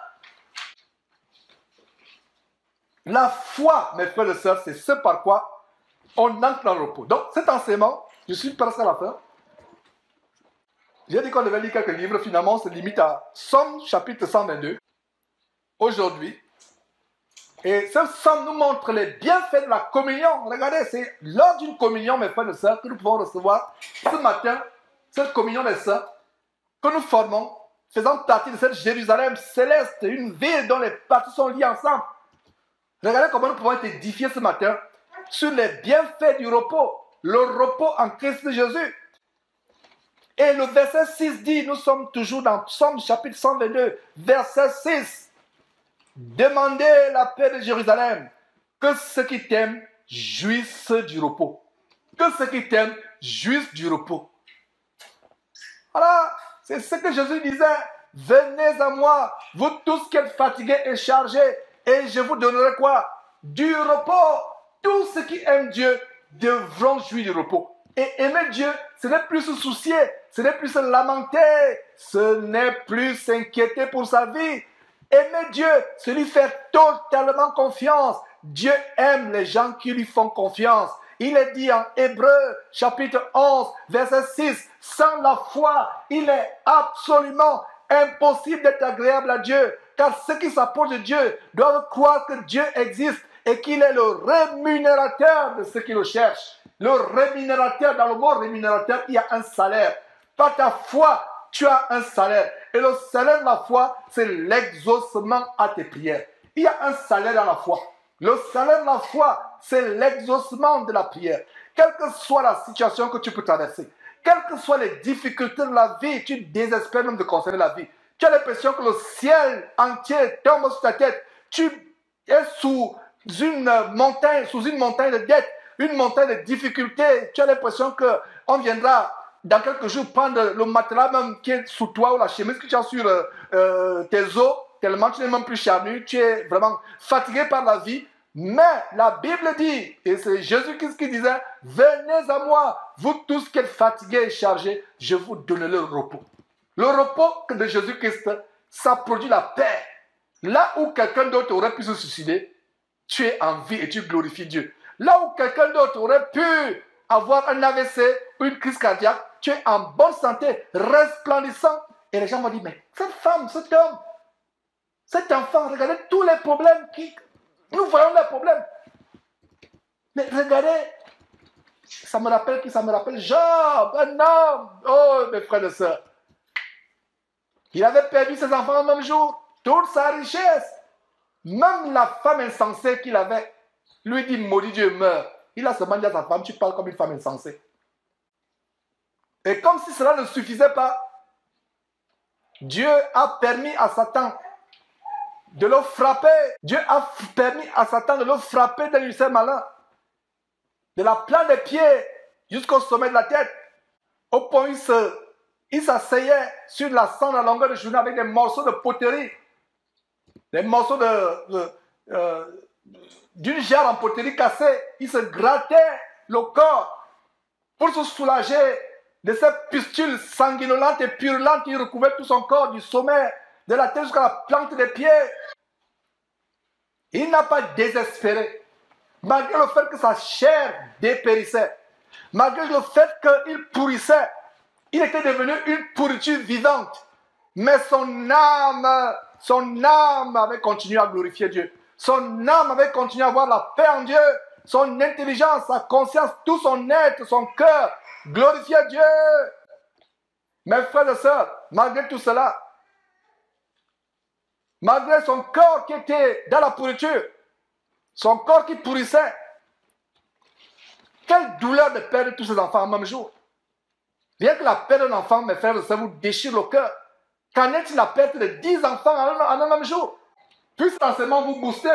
La foi, mes frères et sœurs, c'est ce par quoi on entre dans le repos. Donc cet enseignement, je suis presque à la fin. J'ai dit qu'on devait lire quelques livres, finalement on se limite à Somme chapitre 122. Aujourd'hui. Et ce psaume nous montre les bienfaits de la communion. Regardez, c'est lors d'une communion, mes frères et sœurs, que nous pouvons recevoir ce matin, cette communion des saints, que nous formons, faisant partie de cette Jérusalem céleste, une ville dont les parties sont liées ensemble. Regardez comment nous pouvons être édifiés ce matin sur les bienfaits du repos, le repos en Christ Jésus. Et le verset 6 dit, nous sommes toujours dans Psaume chapitre 122, verset 6. Demandez la paix de Jérusalem, que ceux qui t'aiment jouissent du repos. Que ceux qui t'aiment jouissent du repos. Voilà, c'est ce que Jésus disait. Venez à moi, vous tous qui êtes fatigués et chargés, et je vous donnerai quoi? Du repos. Tous ceux qui aiment Dieu devront jouir du repos. Et aimer Dieu, ce n'est plus se soucier, ce n'est plus se lamenter, ce n'est plus s'inquiéter pour sa vie. Aimer Dieu, c'est lui faire totalement confiance. Dieu aime les gens qui lui font confiance. Il est dit en Hébreux, chapitre 11, verset 6, sans la foi, il est absolument impossible d'être agréable à Dieu. Car ceux qui s'approchent de Dieu doivent croire que Dieu existe et qu'il est le rémunérateur de ceux qui le cherchent. Le rémunérateur, dans le mot rémunérateur, il y a un salaire. Par ta foi, tu as un salaire. Et le salaire de la foi, c'est l'exaucement à tes prières. Il y a un salaire dans la foi. Le salaire de la foi, c'est l'exaucement de la prière. Quelle que soit la situation que tu peux traverser, quelles que soient les difficultés de la vie, tu désespères même de conserver la vie. Tu as l'impression que le ciel entier tombe sur ta tête. Tu es sous une montagne de dettes, une montagne de difficultés. Tu as l'impression qu'on viendra dans quelques jours prendre le matelas même qui est sous toi ou la chemise que tu as sur tes os, tellement tu n'es même plus charnu, tu es vraiment fatigué par la vie. Mais la Bible dit, et c'est Jésus-Christ qui disait, venez à moi, vous tous qui êtes fatigués et chargés, je vous donnerai le repos. Le repos de Jésus-Christ, ça produit la paix. Là où quelqu'un d'autre aurait pu se suicider, tu es en vie et tu glorifies Dieu. Là où quelqu'un d'autre aurait pu avoir un AVC ou une crise cardiaque, tu es en bonne santé, resplendissant. Et les gens vont dire, mais cette femme, cet homme, cet enfant, regardez tous les problèmes nous voyons les problèmes. Mais regardez, ça me rappelle qui? Ça me rappelle Job, un homme. Oh, mes frères et sœurs. Il avait perdu ses enfants le même jour, toute sa richesse. Même la femme insensée qu'il avait, lui dit, maudit Dieu, meurt. Il a seulement dit à sa femme, tu parles comme une femme insensée. Et comme si cela ne suffisait pas, Dieu a permis à Satan de le frapper. Dieu a permis à Satan de le frapper d'un ulcère malin. De la plante des pieds jusqu'au sommet de la tête. Au point où il s'asseyait sur la cendre à longueur de journée avec des morceaux de poterie. Des morceaux d'une jarre en poterie cassée. Il se grattait le corps pour se soulager de cette pustule sanguinolente et purulente qui recouvrait tout son corps, du sommet de la tête jusqu'à la plante des pieds. Il n'a pas désespéré, malgré le fait que sa chair dépérissait, malgré le fait qu'il pourrissait. Il était devenu une pourriture vivante. Mais son âme avait continué à glorifier Dieu. Son âme avait continué à avoir la paix en Dieu. Son intelligence, sa conscience, tout son être, son cœur, glorifiait Dieu. Mes frères et sœurs, malgré tout cela, malgré son corps qui était dans la pourriture, son corps qui pourrissait, quelle douleur de perdre tous ses enfants en même jour. Rien que la perte d'un enfant, mes frères et sœurs, vous déchire le cœur. Qu'en est-il la perte de 10 enfants en un même jour? Puisse l'enseignement vous booster.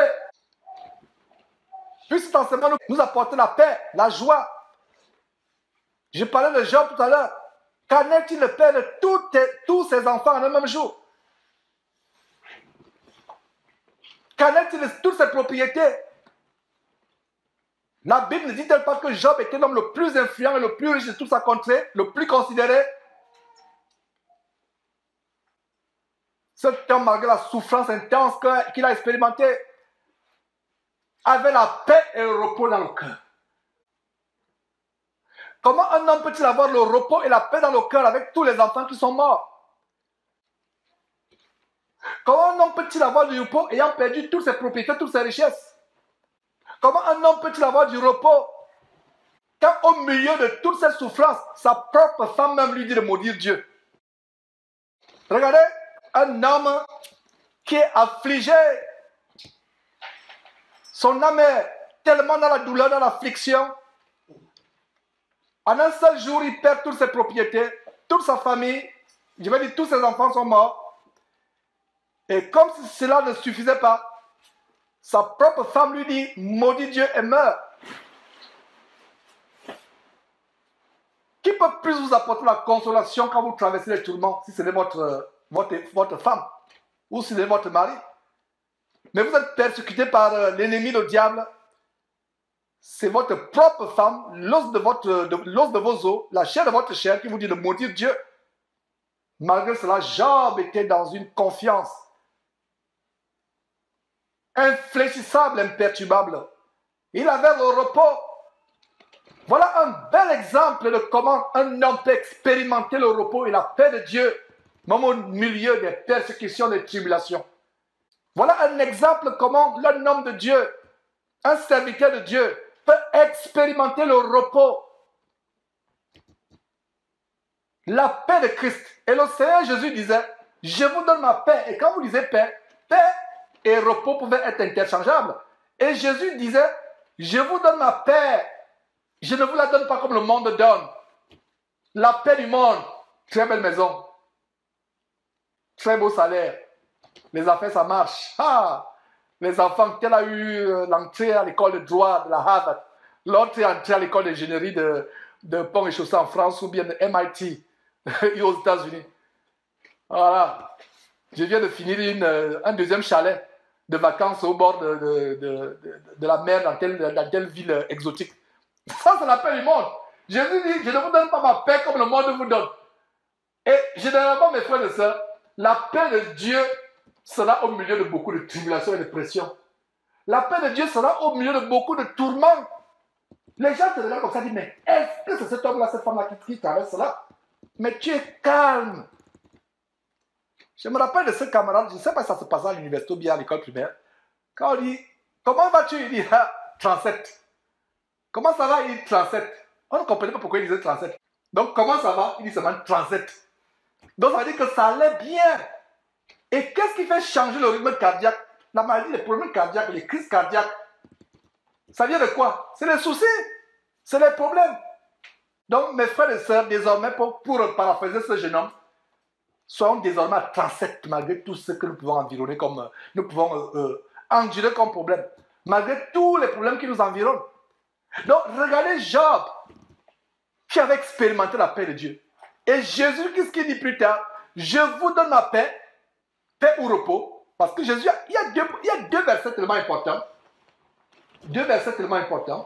Puisse l'enseignement nous apporter la paix, la joie. Je parlais de Job tout à l'heure. Qu'en est-il de perdre tous ses enfants en un même jour? Qu'en est-il de toutes ses propriétés? La Bible ne dit-elle pas que Job était l'homme le plus influent et le plus riche de toute sa contrée, le plus considéré? Cet homme, malgré la souffrance intense qu'il a expérimentée, avait la paix et le repos dans le cœur. Comment un homme peut-il avoir le repos et la paix dans le cœur avec tous les enfants qui sont morts? Comment un homme peut-il avoir du repos ayant perdu toutes ses propriétés, toutes ses richesses? Comment un homme peut-il avoir du repos quand au milieu de toutes ces souffrances, sa propre femme même lui dit de maudire Dieu? Regardez, un homme qui est affligé, son âme est tellement dans la douleur, dans l'affliction. En un seul jour, il perd toutes ses propriétés, toute sa famille, je veux dire, tous ses enfants sont morts. Et comme si cela ne suffisait pas, sa propre femme lui dit, maudit Dieu et meurt. Qui peut plus vous apporter la consolation quand vous traversez les tourments, si ce n'est votre femme, ou si ce n'est votre mari? Mais vous êtes persécuté par l'ennemi, le diable. C'est votre propre femme, l'os de vos os, la chair de votre chair qui vous dit de maudire Dieu. Malgré cela, Job était dans une confiance infléchissable, imperturbable. Il avait le repos. Voilà un bel exemple de comment un homme peut expérimenter le repos et la paix de Dieu, même au milieu des persécutions, des tribulations. Voilà un exemple comment un homme de Dieu, un serviteur de Dieu, peut expérimenter le repos, la paix de Christ. Et le Seigneur Jésus disait, je vous donne ma paix. Et quand vous lisez paix, paix et repos pouvaient être interchangeables. Et Jésus disait, je vous donne ma paix. Je ne vous la donne pas comme le monde donne. La paix du monde, très belle maison, très beau salaire. Les affaires, ça marche. Ah, les enfants, tel a eu l'entrée à l'école de droit de la Harvard, l'autre est entré à l'école d'ingénierie de pont et chaussée en France ou bien de MIT aux États-Unis. Voilà. Je viens de finir un deuxième chalet de vacances au bord de la mer dans telle ville exotique. Ça, c'est la paix du monde. Jésus dit, je ne vous donne pas ma paix comme le monde vous donne. Et généralement, mes frères et sœurs, la paix de Dieu sera au milieu de beaucoup de tribulations et de pressions. La paix de Dieu sera au milieu de beaucoup de tourments. Les gens te regardent comme ça et disent, mais est-ce que c'est cet homme-là, cette femme-là qui traverse cela? Mais tu es calme. Je me rappelle de ce camarade, je ne sais pas si ça se passe à l'université ou bien à l'école primaire. Quand on dit, comment vas-tu? Il dit, 37. Comment ça va? Il dit 37. On ne comprenait pas pourquoi il disait 37. Donc, comment ça va? Il dit seulement 37. Donc, ça veut dire que ça allait bien. Et qu'est-ce qui fait changer le rythme cardiaque? La maladie, les problèmes cardiaques, les crises cardiaques. Ça vient de quoi? C'est les soucis. C'est les problèmes. Donc, mes frères et sœurs, désormais, pour paraphraser ce jeune homme, soyons désormais à 37, malgré tout ce que nous pouvons environner comme, nous pouvons endurer comme problème. Malgré tous les problèmes qui nous environnent. Donc, regardez Job, qui avait expérimenté la paix de Dieu. Et Jésus, qu'est-ce qu'il dit plus tard? Je vous donne ma paix, paix ou repos. Parce que Jésus, il y a deux versets tellement importants. Deux versets tellement importants.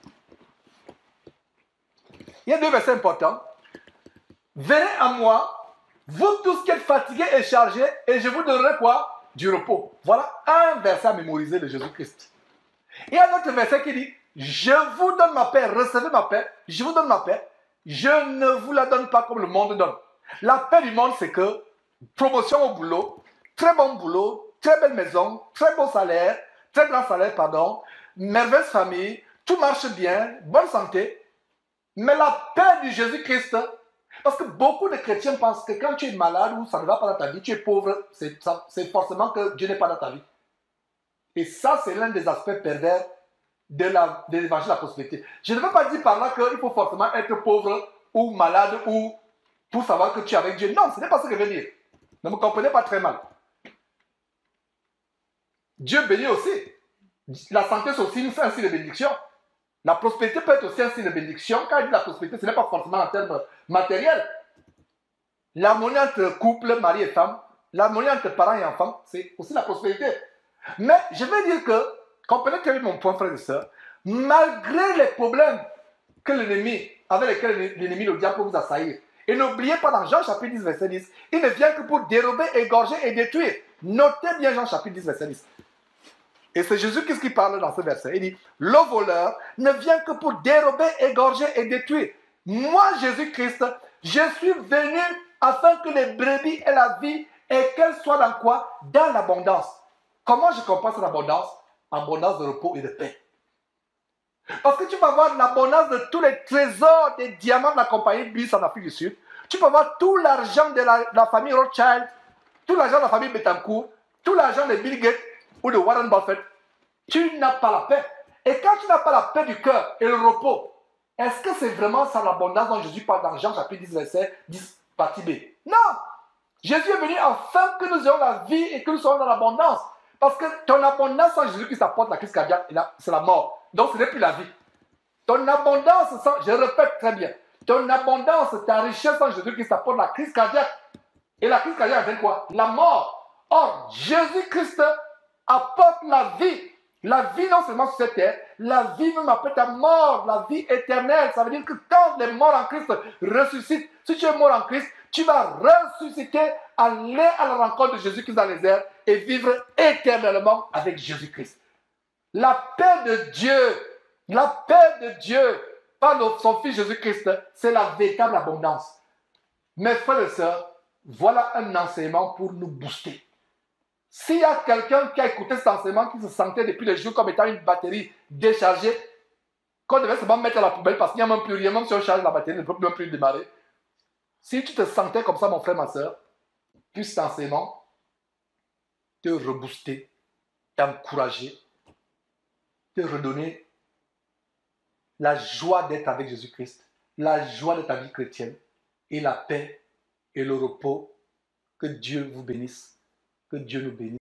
Il y a deux versets importants. Venez à moi, vous tous qui êtes fatigués et chargés, et je vous donnerai quoi? Du repos. Voilà un verset à mémoriser de Jésus-Christ. Il y a un autre verset qui dit, je vous donne ma paix, recevez ma paix, je vous donne ma paix, je ne vous la donne pas comme le monde donne. La paix du monde, c'est que promotion au boulot, très bon boulot, très belle maison, très beau salaire, très grand salaire, pardon, merveilleuse famille, tout marche bien, bonne santé. Mais la paix du Jésus-Christ, parce que beaucoup de chrétiens pensent que quand tu es malade ou ça ne va pas dans ta vie, tu es pauvre, c'est forcément que Dieu n'est pas dans ta vie. Et ça, c'est l'un des aspects pervers de l'évangile de la prospérité. Je ne veux pas dire par là qu'il faut forcément être pauvre ou malade ou pour savoir que tu es avec Dieu. Non, ce n'est pas ce que je veux dire. Ne me comprenez pas très mal. Dieu bénit aussi. La santé, c'est aussi un signe de bénédiction. La prospérité peut être aussi un signe de bénédiction. Quand il dit la prospérité, ce n'est pas forcément en termes matériels. L'harmonie entre couple, mari et femme, l'harmonie entre parents et enfants, c'est aussi la prospérité. Mais je veux dire que, comprenez très bien mon point, frère et soeur, malgré les problèmes que l'ennemi, avec lesquels l'ennemi, le diable peut vous assaillir, et n'oubliez pas dans Jean chapitre 10, verset 10, il ne vient que pour dérober, égorger et détruire. Notez bien Jean chapitre 10, verset 10. Et c'est Jésus qui parle dans ce verset. Il dit, le voleur ne vient que pour dérober, égorger et détruire. Moi, Jésus-Christ, je suis venu afin que les brebis aient la vie et qu'elles soient dans quoi? Dans l'abondance. Comment je comprends cette abondance? Abondance de repos et de paix. Parce que tu vas avoir l'abondance de tous les trésors des diamants de la compagnie Bliss en Afrique du Sud. Tu peux avoir tout l'argent de la famille Rothschild, tout l'argent de la famille Bettencourt, tout l'argent de Bill Gates ou de Warren Buffett. Tu n'as pas la paix. Et quand tu n'as pas la paix du cœur et le repos, est-ce que c'est vraiment ça l'abondance dont Jésus parle dans Jean chapitre 10, verset 10, partie B? Non! Jésus est venu afin que nous ayons la vie et que nous soyons dans l'abondance. Parce que ton abondance sans Jésus qui t'apporte la crise cardiaque, c'est la mort. Donc ce n'est plus la vie. Ton abondance, je répète très bien, ton abondance, ta richesse sans Jésus qui t'apporte la crise cardiaque. Et la crise cardiaque, c'est quoi? La mort. Or, Jésus-Christ apporte la vie. La vie non seulement sur cette terre, la vie même après ta mort, la vie éternelle. Ça veut dire que quand les morts en Christ ressuscitent, si tu es mort en Christ, tu vas ressusciter, aller à la rencontre de Jésus-Christ dans les airs et vivre éternellement avec Jésus-Christ. La paix de Dieu par son Fils Jésus-Christ, c'est la véritable abondance. Mes frères et sœurs, voilà un enseignement pour nous booster. S'il y a quelqu'un qui a écouté cet enseignement, qui se sentait depuis les jours comme étant une batterie déchargée, qu'on devait seulement mettre à la poubelle parce qu'il n'y a même plus rien, même si on charge la batterie, elle ne peut même plus démarrer. Si tu te sentais comme ça, mon frère, ma soeur, puisse cet enseignement te rebooster, t'encourager, te redonner la joie d'être avec Jésus-Christ, la joie de ta vie chrétienne et la paix et le repos. Que Dieu vous bénisse, que Dieu nous bénisse.